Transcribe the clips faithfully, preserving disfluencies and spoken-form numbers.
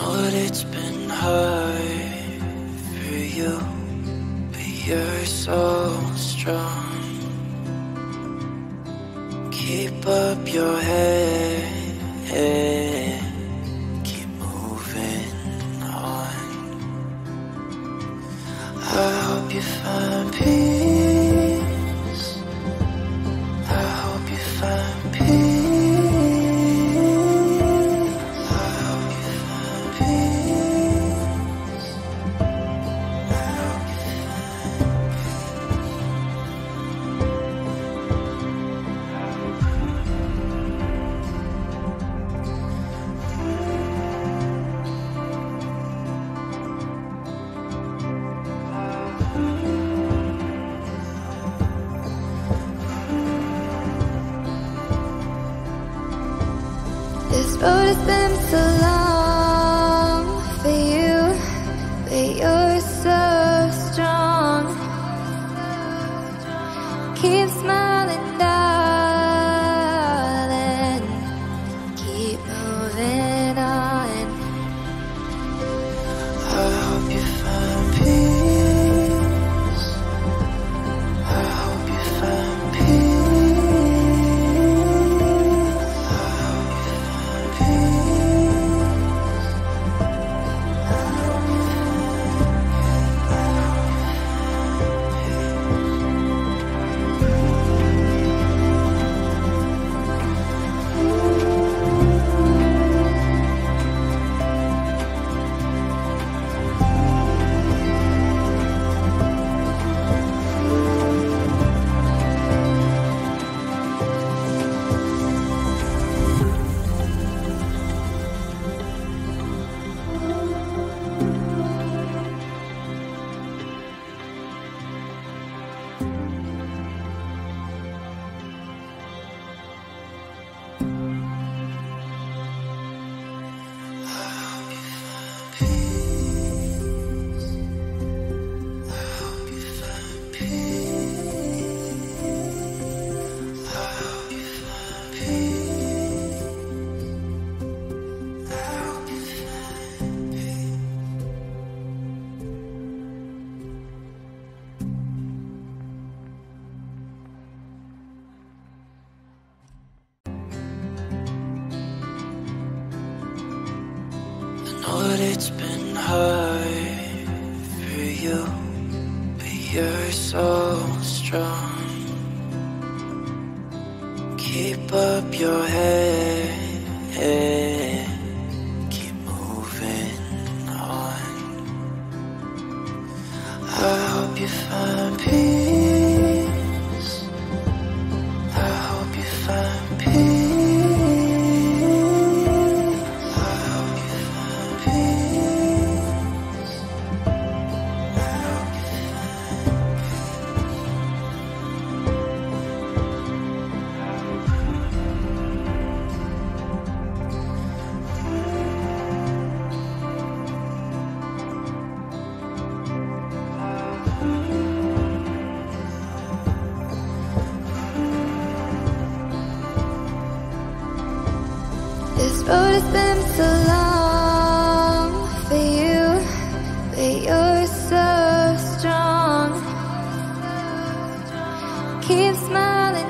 know that it's been hard for you, but you're so strong. Keep up your head, keep moving on. I hope you find peace, I hope you find peace. This road has been so long for you, but you're so strong. Keep smiling, darling. Keep moving on. I hope you find peace, I hope you find peace. Know that it's been hard for you, but you're so strong. Keep up your head, keep moving on. I hope you find peace, I hope you find peace. This road has been so long for you, but you're so strong. Keep smiling,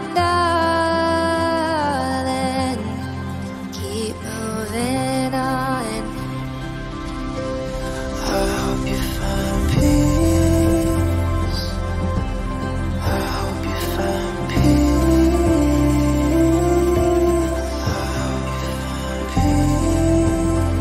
darling. Keep moving on. I hope you find peace, I hope you find peace. I hope you find peace.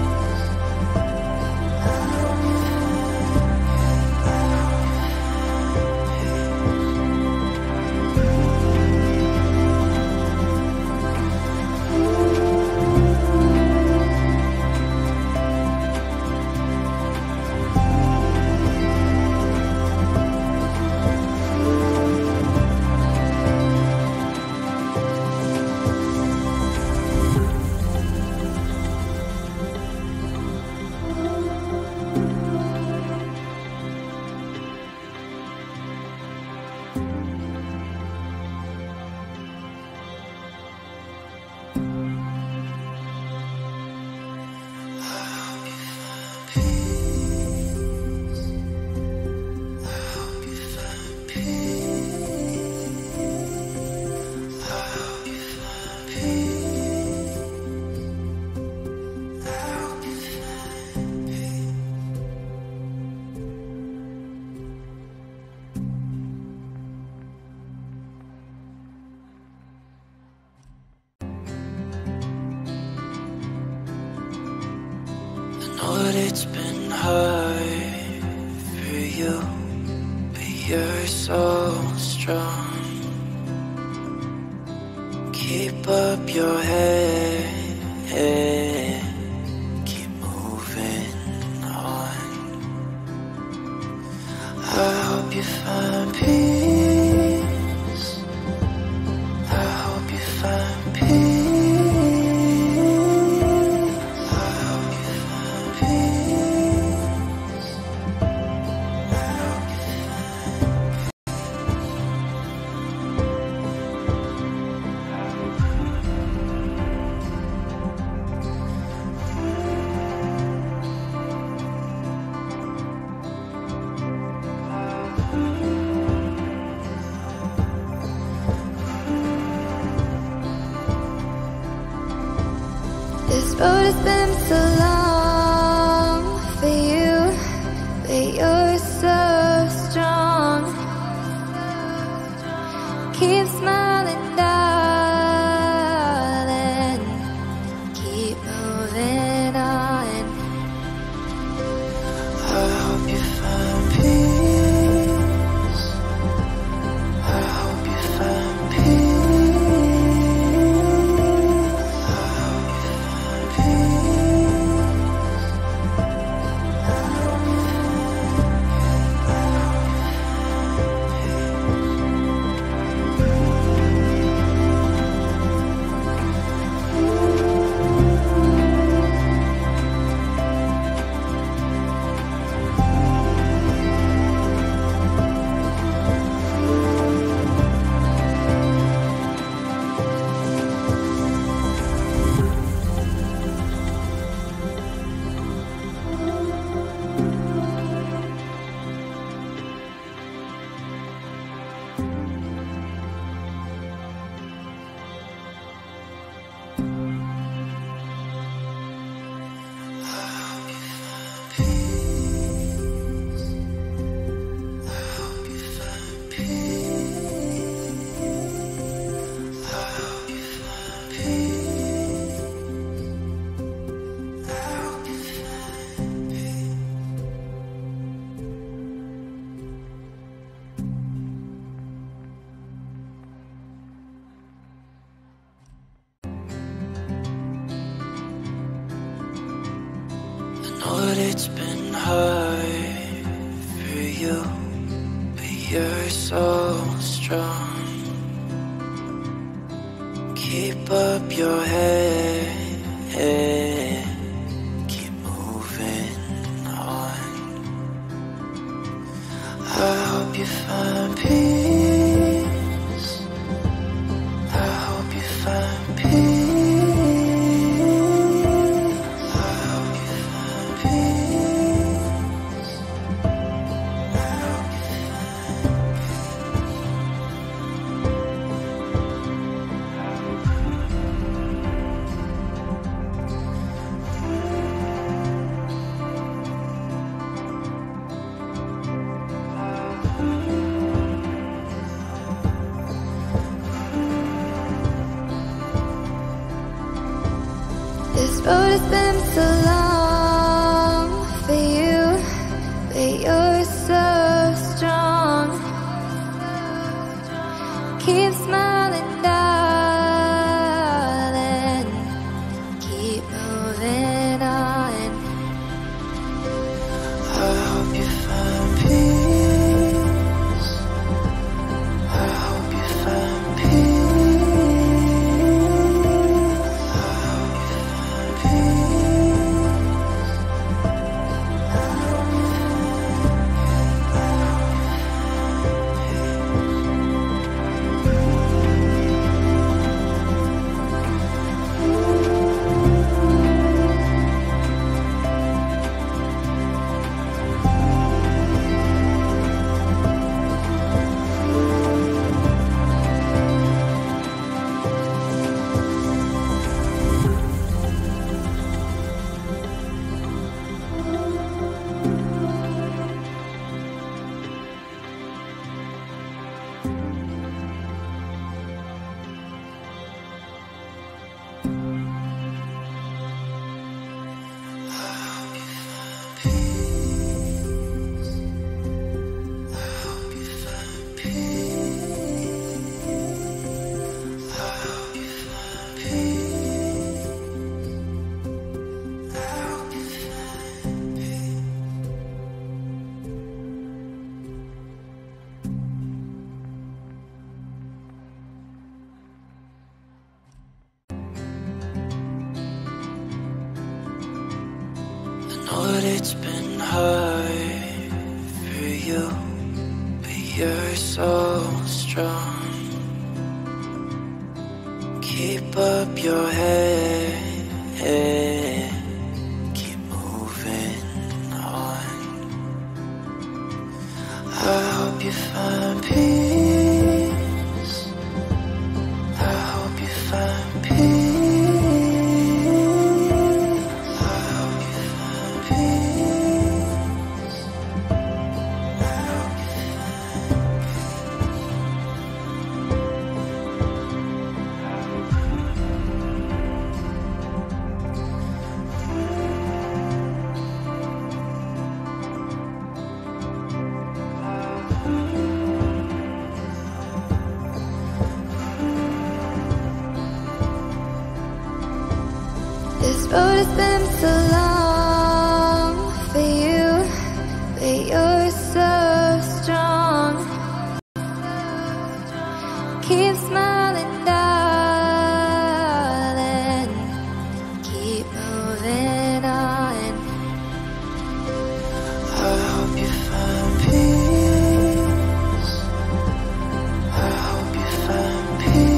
that it's been hard for you, but you're so strong. Keep up your head, keep moving on. I hope you find peace, I hope you find peace. This road has been so long for you, but you're so strong. Keep smiling, darling. Keep moving on. I hope you find peace, I hope you find peace. Know that it's been hard for you, but you're so strong. Keep up your head, keep moving on. I hope you find peace, I hope you find peace. This road has been so long for you, but you're so strong. Keep smiling, darling. Keep moving on. I hope you find peace, I hope you find peace. I hope you find peace. know that it's been hard for you, but you're so strong. Keep up your head, keep moving on. I hope you find peace, I hope you find peace. This road has been so long for you, but you're so strong. Keep smiling, darling. Keep moving on. I hope you find peace, I hope you find peace.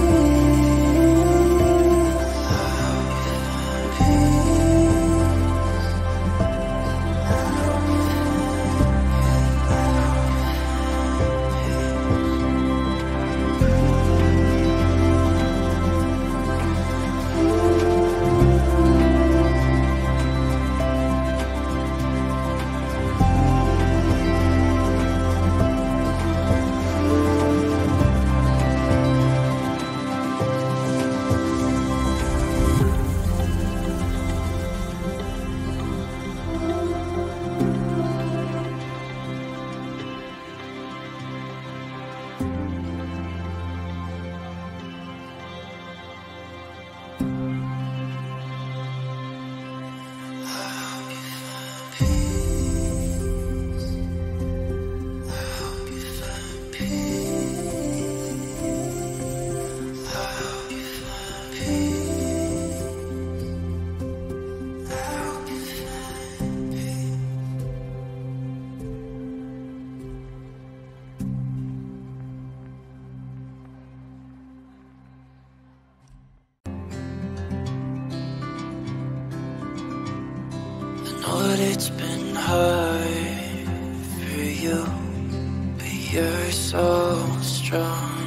Know that it's been hard for you, but you're so strong.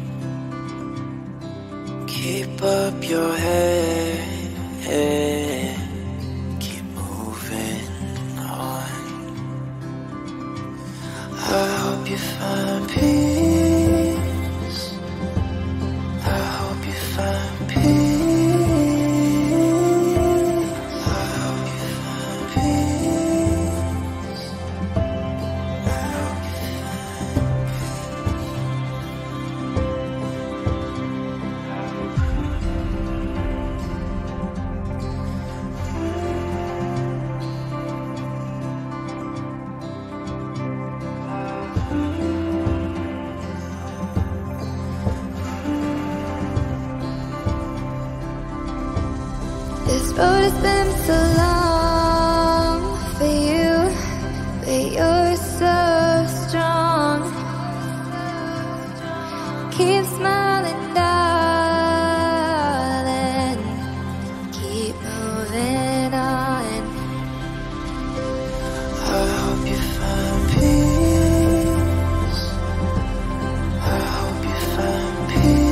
Keep up your head, keep moving on. I hope you find peace, I hope you find peace. This road has been so long for you, but you're so strong. Keep smiling, darling. Keep moving on. I hope you find peace, I hope you find peace.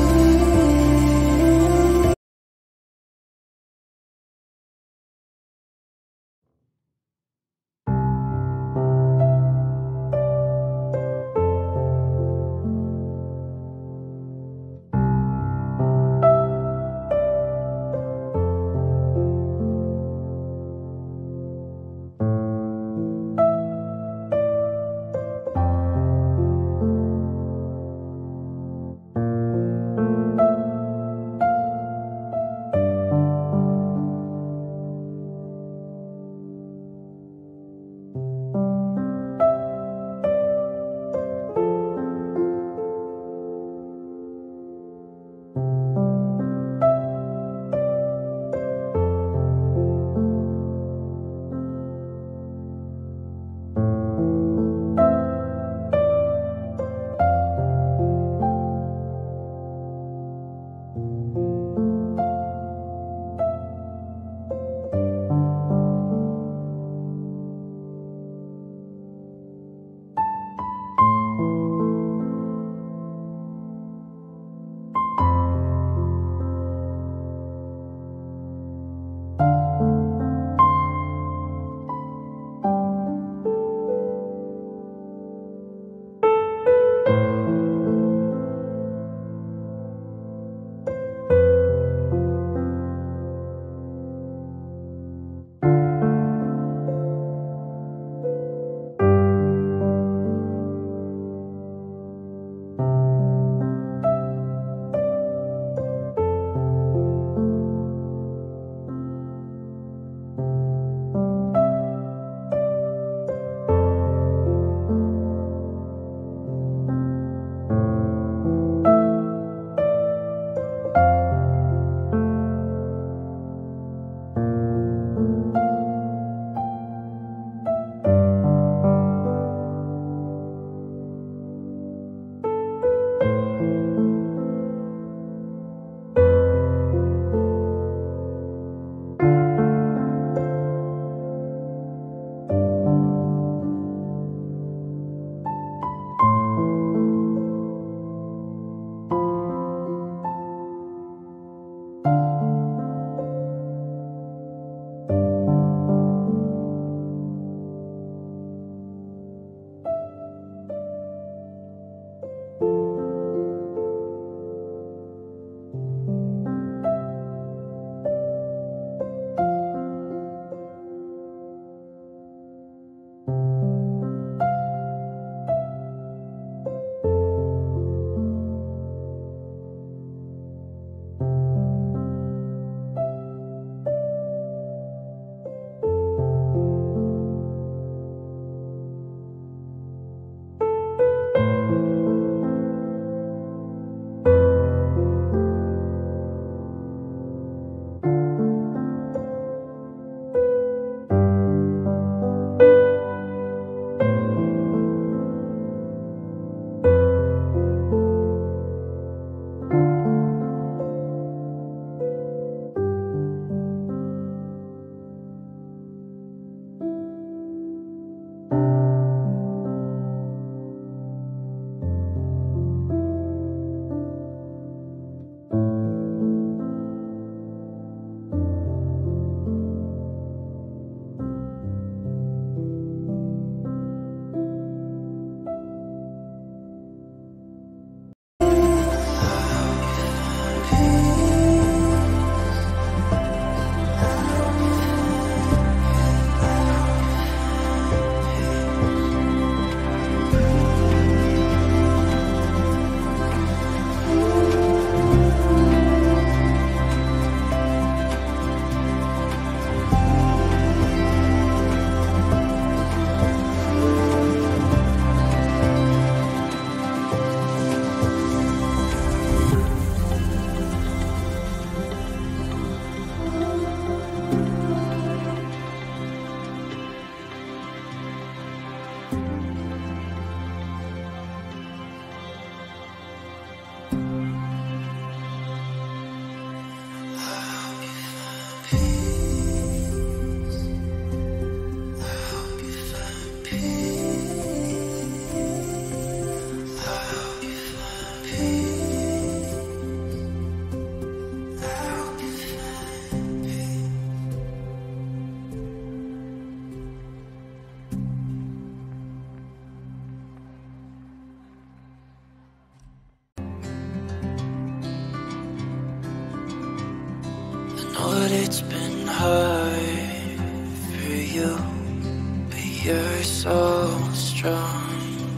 know that it's been hard for you, but you're so strong.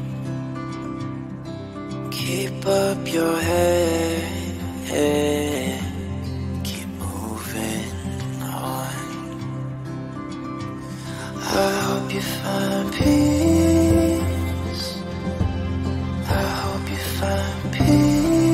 Keep up your head, keep moving on. I hope you find peace, I hope you find peace.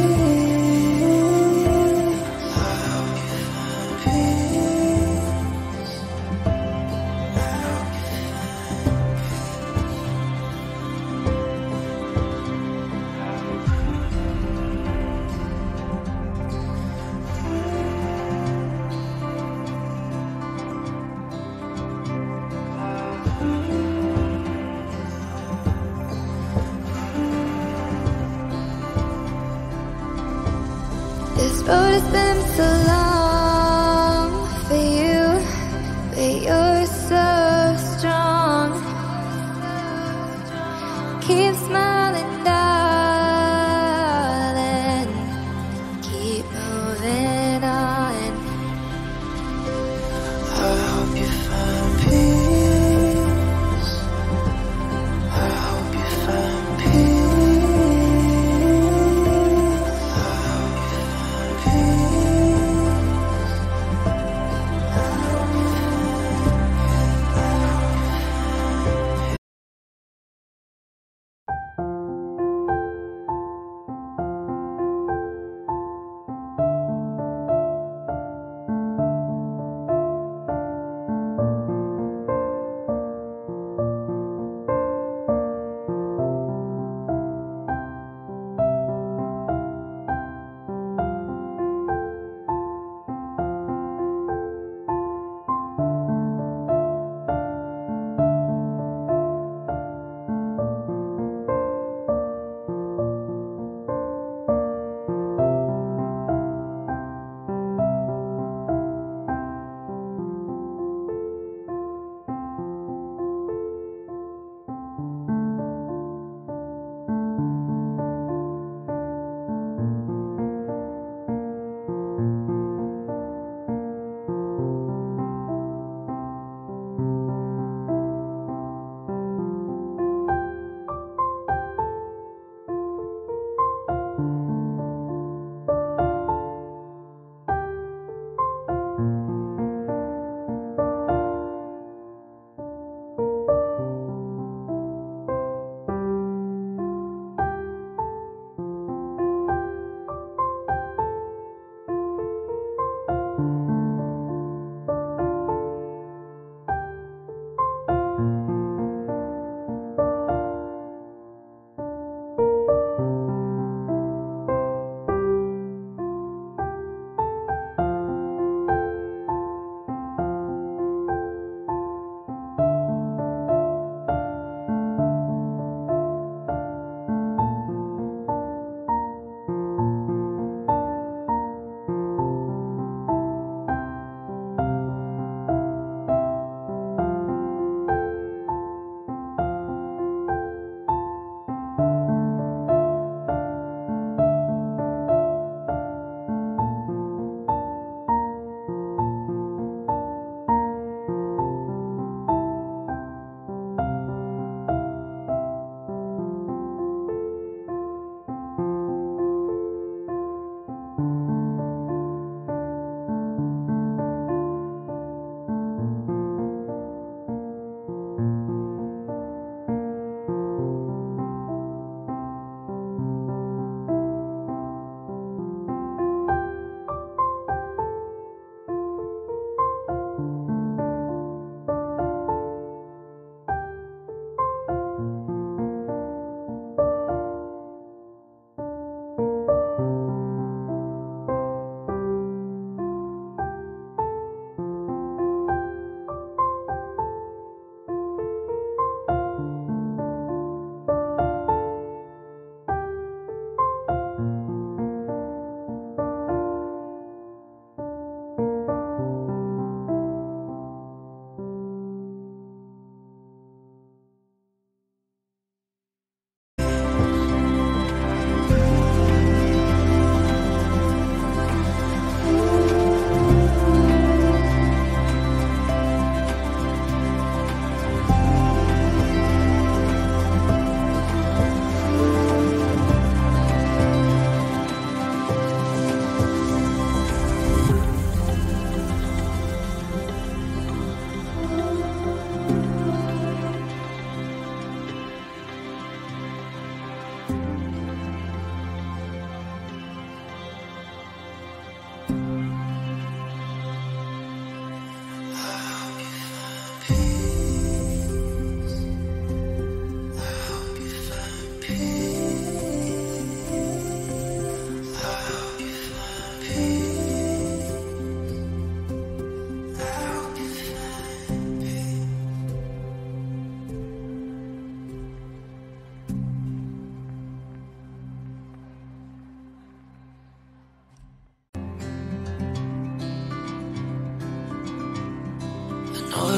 This road has been so long for you, but you're so strong. Keep smiling, darling. Keep moving on. I hope you find peace, I hope you find peace.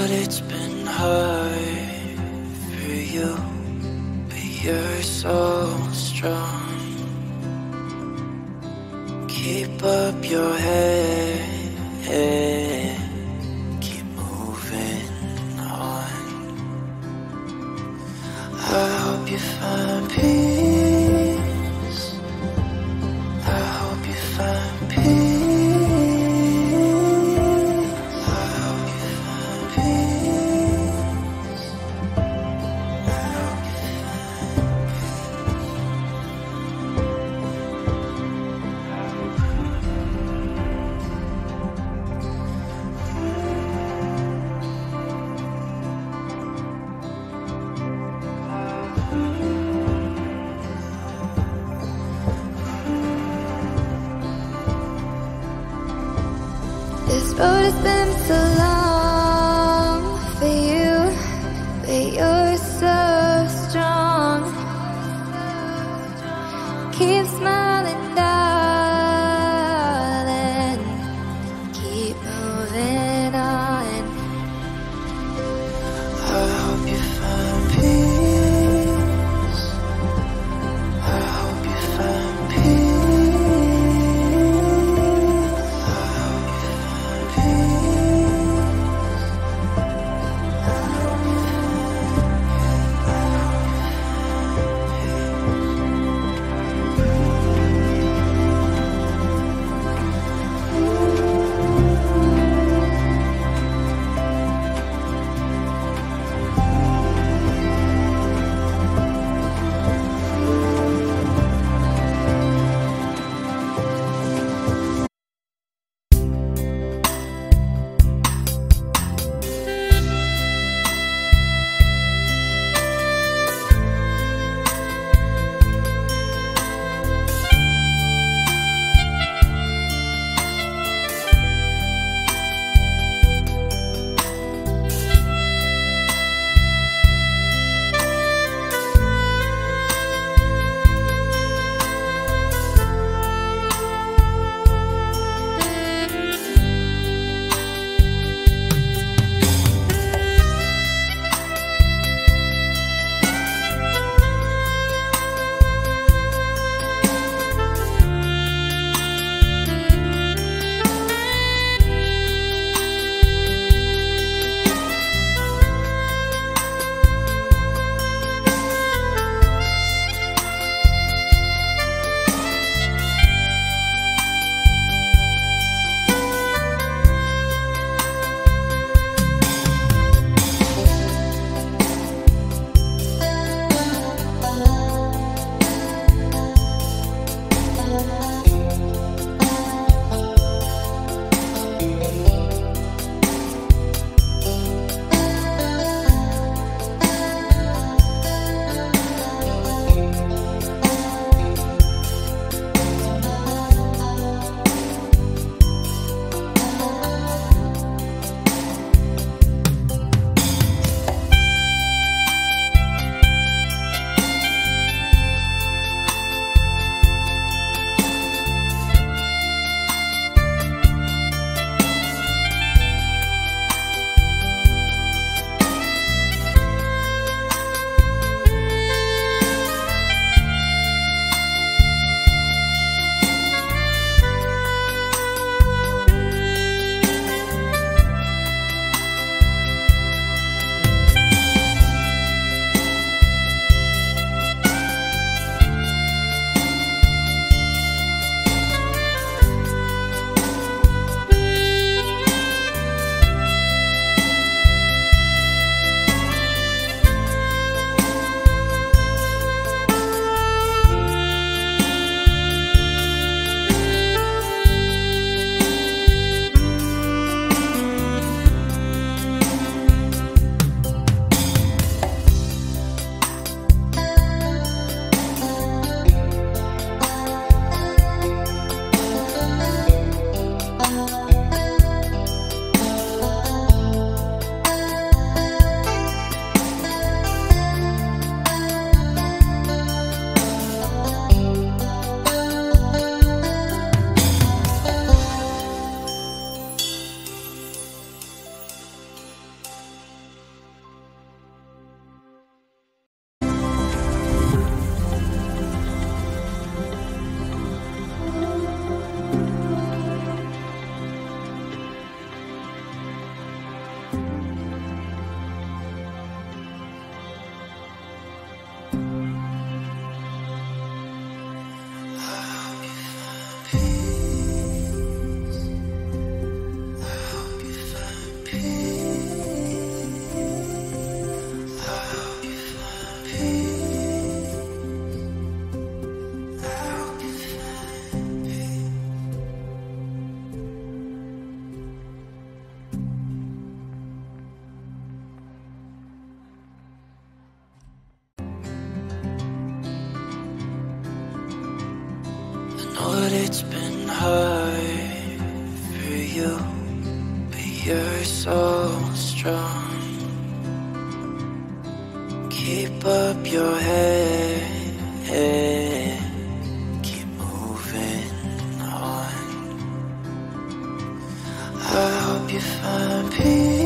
But it's been hard for you, but you're so strong. Keep up your head, keep moving on. I hope you find peace, I hope you find peace. This road has been so long for you, but you're so strong. Keep smiling, darling. Keep moving on. I hope you find peace, I hope you find peace. you're so strong. Keep up your head, keep moving on. I hope you find peace.